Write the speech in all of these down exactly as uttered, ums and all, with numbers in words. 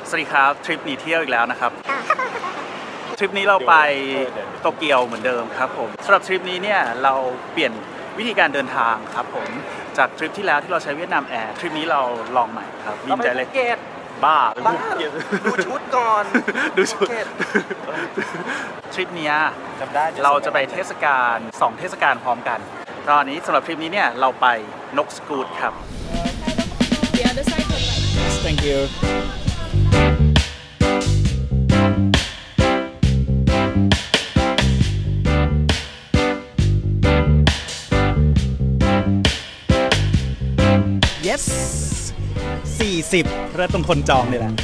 สวัสดีครับทริปหนีเที่ยวอีกแล้วนะครับทริปนี้เราไปโตเกียวเหมือนเดิมครับผมสำหรับทริปนี้เนี่ยเราเปลี่ยนวิธีการเดินทางครับผมจากทริปที่แล้วที่เราใช้เวียดนามแอร์ทริปนี้เราลองใหม่ครับวินใจเลยบ้าบ้าดูชุดก่อนดูชุดทริปนี้เราจะไปเทศกาลสองเทศกาลพร้อมกันตอนนี้สำหรับทริปนี้เนี่ยเราไปนกสกูตครับ Thank you yes สี่สิบเริ่มตรงคนจองเลยแหละ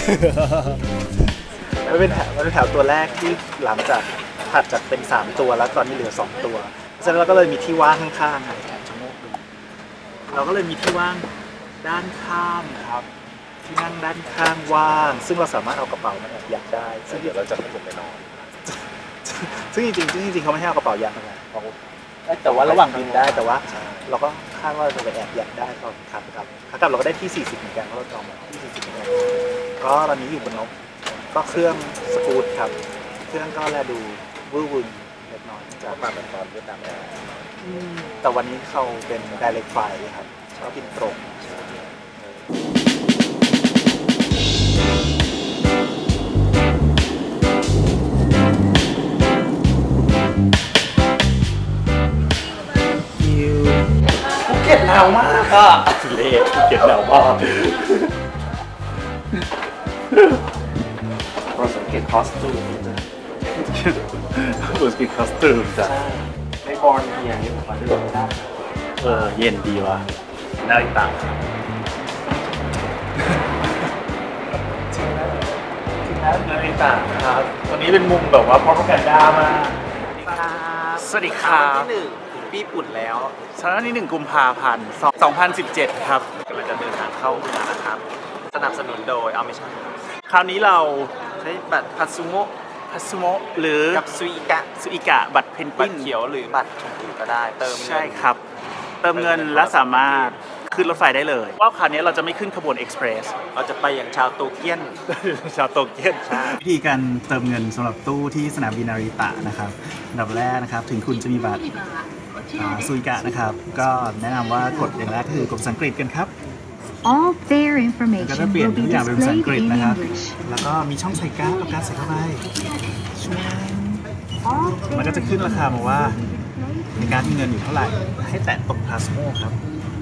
มันเป็นแถวมันเป็นแถวตัวแรกที่หลังจากถัดจากเป็นสามตัวแล้วตอนนี้เหลือสองตัวฉะนั้นเราก็เลยมีที่ว่างข้างๆแอบชะโงกดูเราก็เลยมีที่ว่างด้านข้างครับที่นั่งด้านข้างว่างซึ่งเราสามารถเอากระเป๋ามาแอบยัดได้ซึ่งเดี๋ยวเราจะให้ผมไปนอนซึ่งจริงๆจริงๆเขาไม่ให้เอากระเป๋ายัดนะแต่ว่าระหว่างบินได้แต่ว่าเราก็คาดว่าเราจะไปแอบยัดได้ตอนขากลับขากลับเราก็ได้ที่สี่สิบเหมือนกันเพราะเราจองมาที่สี่สิบเหมือนกันก็ตอนนี้อยู่บนนกก็เครื่องสกูตครับเครื่องก็แลดูวื้อวึงเล็กน้อยจะมาเป็นตอนเวียดนามแอร์แต่วันนี้เขาเป็น direct flight ครับเขาบินตรงภูเก็ตหนาวมากอ่ะเละภูเก็ตหนาวมากเราสังเกตคอสตูมจ้ะรู้สึกคอสตูมจ้ะในบอลเฮียนี่ผมว่าจะลงได้เออเย็นดีว่ะน่าอิจฉาจริงนะจริงนะน่าอิจฉาครับตอนนี้เป็นมุมแบบว่าพอเขาแกันด้ามากสวัสดีครับที่หนึ่งปีปุ่นแล้วสถานที่หนึ่งกุมภาพันธ์สองพันสิบเจ็ดครับกำลังจะเดินทางเข้าเมืองนะครับสนับสนุนโดยเอาไม่ใช่คราวนี้เราใช้บัตรพัสโมพัสโมหรือกับซุอิกะซุอิกะบัตรเพนกวินเขียวหรือบัตรชมพูก็ได้เติมใช่ครับเติมเงินและสามารถขึ้นรถไฟได้เลยว่าคราวนี้เราจะไม่ขึ้นขบวนเอ็กซ์เพรสเราจะไปอย่างชาวโตเกียนชาวโตเกียนวิธีการเติมเงินสำหรับตู้ที่สนามบินนาริตะนะครับอันดับแรกนะครับถึงคุณจะมีบัตรซุอิกะนะครับก็แนะนำว่ากดอย่างแรกก็คือกดภาษาอังกฤษกันครับ All fare information will be displayed in English แล้วก็มีช่องใส่การ์ดเอาการ์ดใส่เข้าไปมันก็จะขึ้นราคามาว่าในการมีเงินอยู่เท่าไหร่ให้แตะตรงพาสโมครับ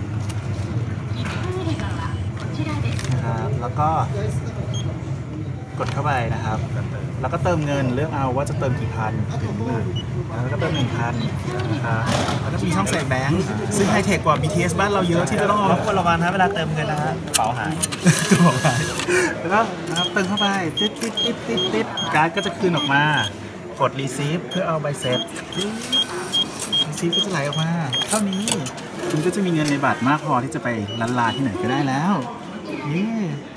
นะครับแล้วก็กดเข้าไปนะครับแล้วก็เติมเงินเลือกเอาว่าจะเติมกี่พันถึงหมื่นแล้วก็เติมหนึ่งพันนะครับแล้วก็มีช่องใส่แบงค์ซึ่งไฮเทคกว่า บี ที เอส บ้านเราเยอะที่จะต้องเอาคนระวังนะเวลาเติมเงินนะฮะกระเป๋าหายกระเป๋าหายแล้วก็นะครับเติมเข้าไปติดติดติดติดติดการ์ดก็จะคืนออกมากดรีซีฟเพื่อเอาใบเสร็จรีซีฟก็จะไหลออกมาเท่านี้คุณก็จะมีเงินในบัตรมากพอที่จะไปลันลาที่ไหนก็ได้แล้วนี่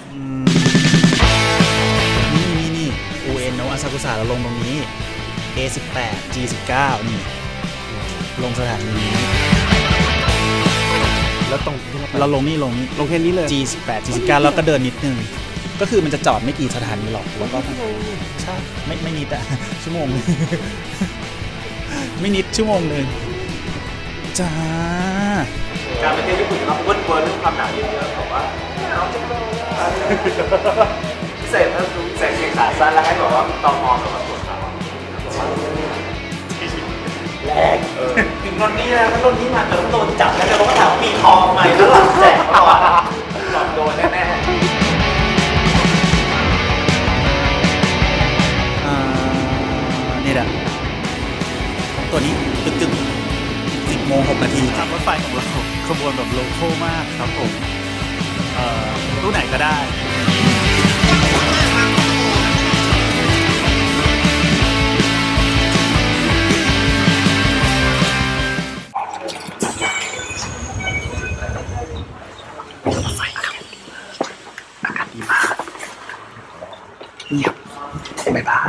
นี่นี่อูเอ็นโนอาซากุสะเราลงตรงนี้ เอ สิบแปด จี สิบเก้า นี่ลงสถานีนี้แล้วตรงเราลงนี่ลงนี่ลงแค่นี้เลยจี สิบแปด จี สิบเก้า แล้วก็เดินนิดนึงก็คือมันจะจอดไม่กี่สถานีหรอกแล้วก็ใช่ไม่ไม่นิดอะชั่วโมงไม่นิดชั่วโมงนึงจ้าการไปเที่ยวญี่ปุ่นเราเวิร์ดเวิร์ดเรื่องความหนาวเยอะๆบอกว่าเราจะพิเศษถ้าดูใส่เกงขาสั้นแล้วให้บอกว่าตอมอสำหรับตัวเขาแรงถึงตอนนี้นะถ้าโดนที่มาจะต้องโดนจับแล้วจะบอกว่าถามว่ามีทองไหมแล้วหลังแจกตลอดหลอกโดนแน่ๆนี่แหละตัวนี้ตึกๆสิบโมงหกนาทีขับรถไฟของเราขบวนแบบโลคอลมากครับผมตู้ไหนก็ได้อากาศดีมากเงียบไม่บ้า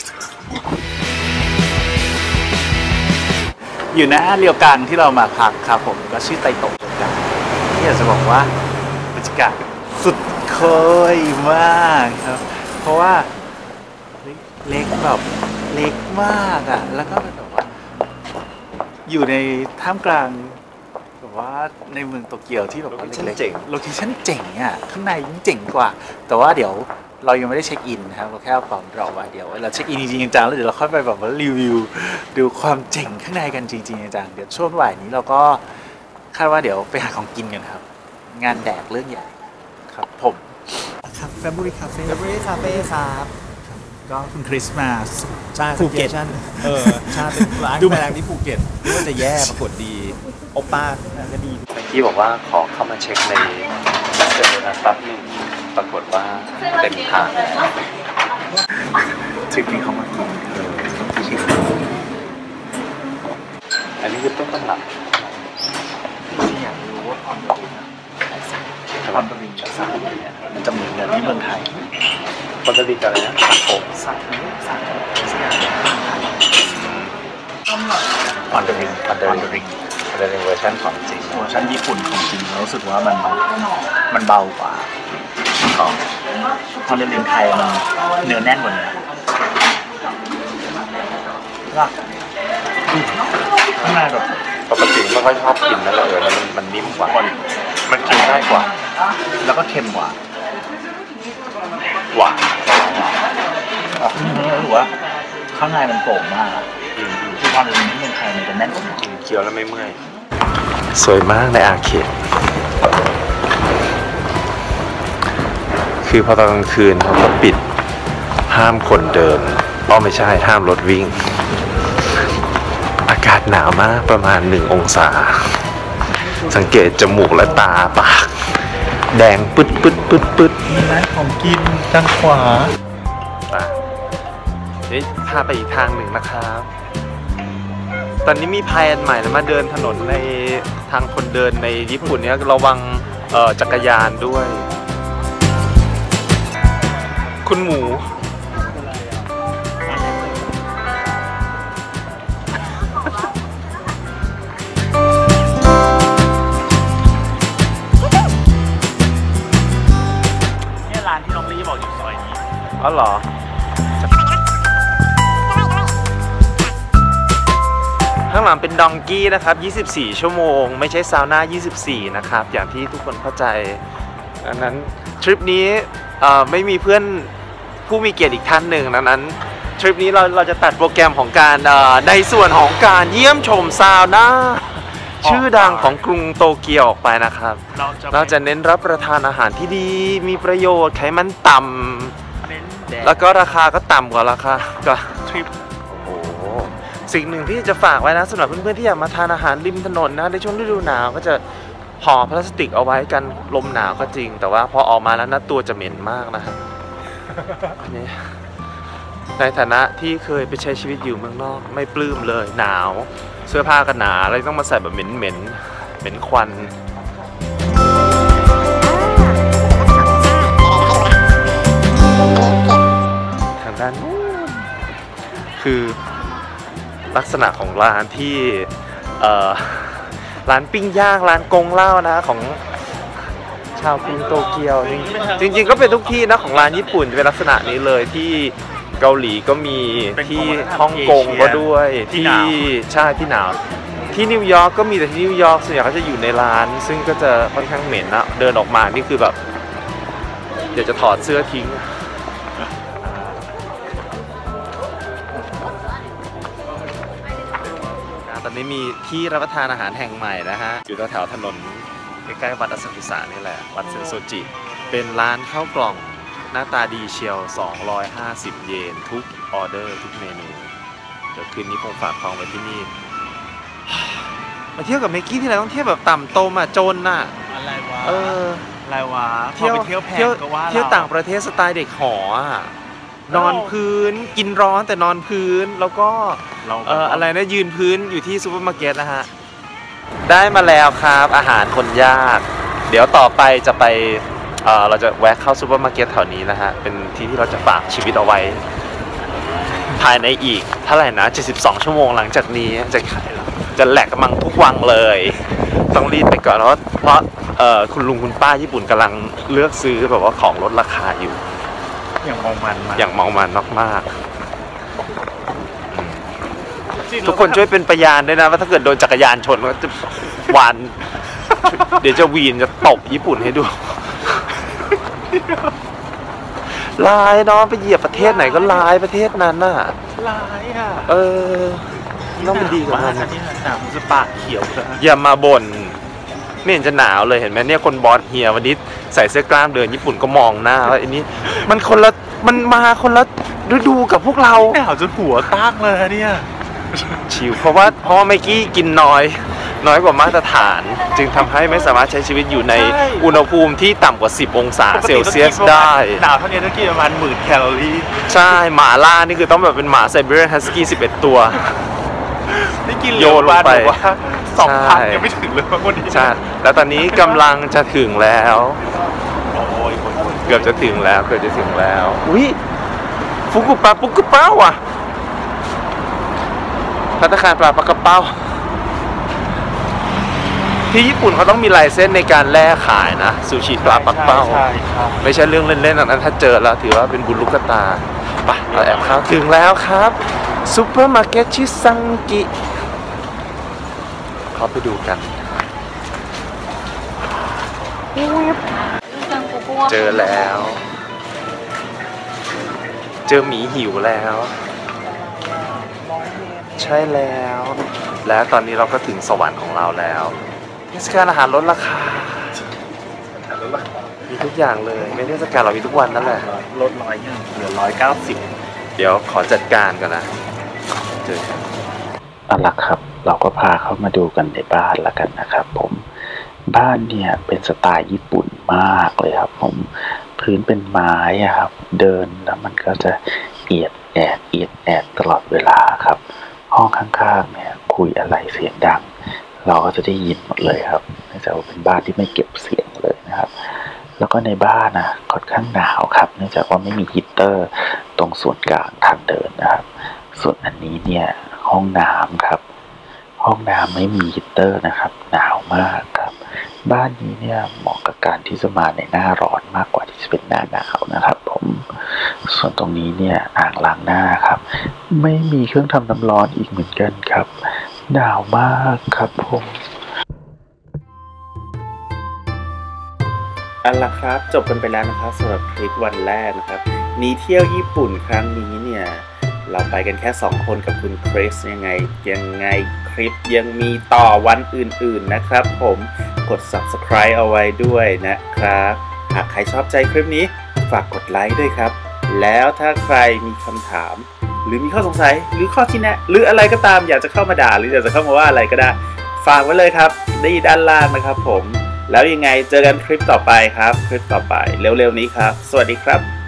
อยู่หน้าเรียวกังที่เรามาพักครับผมก็ชื่อไตโตะกันที่อยากจะบอกว่าบรรยากาศสุดโคยมากครับเพราะว่าเล็กแบบเล็กมากอ่ะแล้วก็แบบว่าอยู่ในท่ามกลางแบบว่าในเมืองโตเกียวที่แบบว่าเล็กๆโลเคชั่นเจ๋งอ่ะข้างในยิ่งเจ๋งกว่าแต่ว่าเดี๋ยวเรายังไม่ได้เช็คอินนะครับเราแค่เอาความรอไว้เดี๋ยวเราเช็คอินจริงๆจังแล้วเดี๋ยวเราค่อยไปแบบว่ารีวิวดูความเจ๋งข้างในกันจริงๆจังเดี๋ยวช่วงบ่ายนี้เราก็คาดว่าเดี๋ยวไปหาของกินกันครับงานแดกเรื่องใหญ่ครับผมครับแฟบูรี่คาเฟ่เบเบอรี่คาเฟ่ครับก็คุณคริสมาใช่ภูเก็ตเออใช่เป็นร้านดูกาแฟที่ภูเก็ตนึกว่าจะแย่ปรากฏดีโอป้าก็ดีที่บอกว่าขอเข้ามาเช็คในเซอร์นะแป๊บหนึงปรากฏว่าเต็มทางแล้วทริปนี้เขามากินเออชิมอันนี้คือต้นตำรับที่อยากรู้ว่าออนเดอร์วิงออนเดอร์วิงจะสั่งเนี่ยมันจะเหมือนกันที่เมืองไทยปกติอะไรนะสั่งผมสั่งนี้สั่งสักอย่างออนเดอร์วิงออนเดอร์วิงเป็นเวอร์ชันของจริงเวอร์ชันญี่ปุ่นของจริงเรารู้สึกว่ามันมันเบากว่าของออนเดอร์วิงไทยมันเนื้อแน่นกว่านี้ล่ะข้างในแบบปกติไม่ค่อยชอบกินนะแล้วเออมันมันนิ่มกว่า มันกินง่ายกว่าแล้วก็เค็มกว่าหวานอ่ะรู้ว่าข้างในมันโป่งมากอืมอืมคือความเป็นที่เมืองไทยมันจะแน่นกว่านี้กินเคี้ยวแล้วไม่เมื่อย สวยมากในอาร์เคดคือพอตอนกลางคืนเขาก็ปิดห้ามคนเดินอ๋อไม่ใช่ห้ามรถวิ่ง อากาศหนาวมากประมาณหนึ่งองศา สังเกตจมูกและตาปาก แดงปึ๊ดปึ๊ดปึ๊ดปึ๊ดมีร้านของกินทางขวานี่พาไปอีกทางหนึ่งนะครับ ตอนนี้มีพายอันใหม่แล้วมาเดินถนนในทางคนเดินในญี่ปุ่นเนี่ยระวังเอ่อจักรยานด้วย คุณหมูเนี่ยร้านที่น้องลี่บอกอยู่ซอยนี้อ๋อเหรอ ข้างหลังเป็นดองกี้นะครับ ยี่สิบสี่ ชั่วโมง ไม่ใช่ซาวน่า ยี่สิบสี่ นะครับ อย่างที่ทุกคนเข้าใจดังนั้นทริปนี้เอ่อไม่มีเพื่อนผู้มีเกียรติอีกท่านหนึ่งดังนั้นทริปนี้เราเราจะตัดโปรแกรมของการเอ่อในส่วนของการเยี่ยมชมซาวน่าชื่อดังของกรุงโตเกียวออกไปนะครับเราจะเราจะเน้นรับประทานอาหารที่ดี มีประโยชน์ ไขมันต่ำเน้นแดดแล้วก็ราคาก็ต่ำกว่าราคาก็ทริปโอ้โหสิ่งหนึ่งที่จะฝากไว้นะสำหรับเพื่อนๆที่อยากมาทานอาหารริมถนนนะในช่วงฤดูหนาวก็จะห่อพลาสติกเอาไว้กันลมหนาวก็จริง แต่ว่าพอออกมาแล้วนะตัวจะเหม็นมากนะครับ อันนี้ในฐานะที่เคยไปใช้ชีวิตอยู่เมืองนอกไม่ปลื้มเลยหนาว เสื้อผ้าก็หนาอะไรต้องมาใส่แบบเหม็นเหม็นๆเหม็นควันทางด้านนู้นคือลักษณะของร้านที่เอ่อร้านปิ้งย่างร้านกงเหล้านะของชาวกรุงโตเกียวจริงจริงๆก็เป็นทุกที่นะของร้านญี่ปุ่นจะเป็นลักษณะนี้เลยที่เกาหลีก็มีที่ฮ่องกงก็ด้วยที่ใช่ที่หนาวที่นิวยอร์กก็มีแต่ที่นิวยอร์กส่วนใหญ่เขาจะอยู่ในร้านซึ่งก็จะค่อนข้างเหม็นนะเดินออกมานี่คือแบบเดี๋ยวจะถอดเสื้อทิ้งตอนนี้มีที่รับประทานอาหารแห่งใหม่นะฮะอยู่แถวๆถนนใกล้ๆวัดอสกุสะนี่แหละวัดเซนโซจิเป็นร้านข้าวกล่องหน้าตาดีเชียวสองร้อยห้าสิบเยนทุกออเดอร์ทุกเมนูเดี๋ยวคืนนี้คงฝากทองไว้ที่นี่มาเที่ยวกับเมกกี้ที่ไหนต้องเที่ยวแบบต่ำตมอ่ะจนน่ะอะไรวะเอออะไรวะเที่ยวพอไปเที่ยวแพงเที่ยวก็ว่าเที่ยวรต่างประเทศสไตล์เด็กหออ่ะนอนพื้นกินร้อนแต่นอนพื้นแล้วก็เราแบบเอ่ออะไรนะยืนพื้นอยู่ที่ซูเปอร์มาร์เก็ตนะฮะได้มาแล้วครับอาหารคนยากเดี๋ยวต่อไปจะไปเอ่อเราจะแวะเข้าซูเปอร์มาร์เก็ตแถวนี้นะฮะเป็นที่ที่เราจะฝากชีวิตเอาไว้ภายในอีกเท่าไหร่นะเจ็ดสิบสองชั่วโมงหลังจากนี้จะจะแหลกกำลังทุกวังเลยต้องรีบไปก่อนเพราะเพราะเอ่อคุณลุงคุณป้าญี่ปุ่นกำลังเลือกซื้อแบบว่าของลดราคาอยู่อย่างเมามันมาอย่างเมามันมากๆทุกคนช่วยเป็นพยานด้วยนะว่าถ้าเกิดโดนจักรยานชนก็จะหวาน เดี๋ยวจะวีนจะตบญี่ปุ่นให้ดู ลายเนาะไปเหยียบประเทศไหนก็ลายประเทศนั้นน่ะลายอ่ะเออต้องเป็นดีกับมันอันนี้หนาวมันจะปากเขียวเลยอย่ามาบ่นไม่เห็นจะหนาวเลยเห็นไหมเนี่ยคนบอสเฮียวันนี้ใส่เสื้อกล้ามเดินญี่ปุ่นก็มองหน้าว่าอันนี้มันคนละมันมาคนละฤดูกับพวกเราหนาวจนหัวตั้งเลยเนี่ยชิวเพราะว่าเพราะว่าไมกี้กินน้อย น้อยกว่ามาตรฐาน จึงทำให้ไม่สามารถใช้ชีวิตอยู่ในอุณหภูมิที่ต่ำกว่าสิบองศาเซลเซียสได้หนาวเท่านี้ต้องกินประมาณหมื่นแคลอรี่ใช่หมาล่านี่คือต้องแบบเป็นหมาไซบีเรียนฮัสกี้สิบเอ็ดตัวนี่กินโยนลงไปว่าสองพันใช่ยังไม่ถึงเลยวันนี้ใช่แล้วตอนนี้กำลังจะถึงแล้วโอ้ยโอ้ยโอ้ยเกือบจะถึงแล้วเกือบจะถึงแล้วอุ้ยฟุกุปลาปุกุเป้าอ่ะภัตตาคารปลาปลากระเป้าที่ญี่ปุ่นเขาต้องมีลายเส้นในการแลกขายนะซูชิปลาปักเป้าใช่ใช่ไม่ใช่เรื่องเล่นๆอันนั้นถ้าเจอแล้วถือว่าเป็นบุญลูกตาไปเราแอบเข้าถึงแล้วครับซูเปอร์มาร์เก็ตชิซังกิเข้าไปดูกัน เจอแล้ว เจอหมีหิวแล้ว ใช่แล้ว และตอนนี้เราก็ถึงสวรรค์ของเราแล้วเทศกาลอาหารลดราคา มีทุกอย่างเลยไม่เทศกาลเรามีทุกวันนั่นแหละลดร้อยหนึ่งเหลือร้อยเก้าสิบเดี๋ยวขอจัดการก่อนนะเจอกันเอาล่ะครับเราก็พาเข้ามาดูกันในบ้านละกันนะครับผมบ้านเนี่ยเป็นสไตล์ญี่ปุ่นมากเลยครับผมพื้นเป็นไม้อะครับเดินแล้วมันก็จะเอียดแอดเอียดแอดตลอดเวลาครับห้องข้างๆเนี่ยคุยอะไรเสียงดังเราก็จะได้ยินหมดเลยครับเนื่องจากว่าเป็นบ้านที่ไม่เก็บเสียงเลยนะครับแล้วก็ในบ้านนะค่อนข้างหนาวครับเนื่องจากว่าไม่มีฮีตเตอร์ตรงส่วนกลางทางเดินนะครับส่วนอันนี้เนี่ยห้องน้ำครับห้องน้ำไม่มีฮีตเตอร์นะครับหนาวมากครับบ้านนี้เนี่ยเหมาะกับการที่จะมาในหน้าร้อนมากกว่าที่จะเป็นหน้าหนาวนะครับผมส่วนตรงนี้เนี่ยอ่างล้างหน้าครับไม่มีเครื่องทำน้ำร้อนอีกเหมือนกันครับหนาวมากครับผมเอาล่ะครับจบกันไปแล้วนะครับสำหรับคลิปวันแรกนะครับหนีเที่ยวญี่ปุ่นครั้งนี้เนี่ยเราไปกันแค่สองคนกับคุณคริสยังไงยังไงคลิปยังมีต่อวันอื่นๆนะครับผมกด ซับสไครบ์ เอาไว้ด้วยนะครับหากใครชอบใจคลิปนี้ฝากกดไลค์ด้วยครับแล้วถ้าใครมีคำถามหรือมีข้อสงสัยหรือข้อชี้แนะหรืออะไรก็ตามอยากจะเข้ามาด่าหรืออยากจะเข้ามาว่าอะไรก็ได้ฝากไว้เลยครับที่ด้านล่างนะครับผมแล้วยังไงเจอกันคลิปต่อไปครับคลิปต่อไปเร็วๆนี้ครับสวัสดีครับ